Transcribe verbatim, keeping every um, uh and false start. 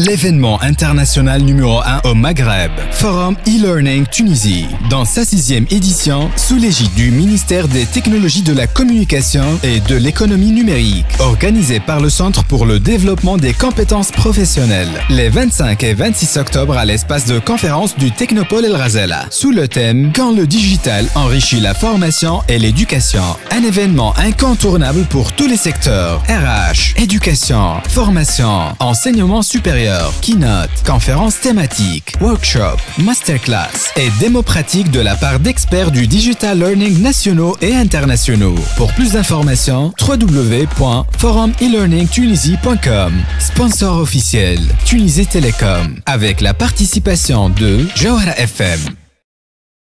l'événement international numéro un au Maghreb, Forum e-Learning Tunisie. Dans sa sixième édition, sous l'égide du ministère des Technologies de la Communication et de l'Économie numérique, organisé par le Centre pour le développement des compétences professionnelles, les vingt-cinq et vingt-six octobre à l'espace de conférence du Technopole El Ghazala, sous le thème « Quand le digital enrichit la formation et l'éducation ». Un événement incontournable pour tous les secteurs, R H, éducation, formation, enseignement supérieur, keynote, conférences thématiques, workshop, masterclass et démos pratiques de la part d'experts du digital learning nationaux et internationaux. Pour plus d'informations, w w w point forum e learning tunisie point com. Sponsor officiel, Tunisie Télécom, avec la participation de Jawhara F M.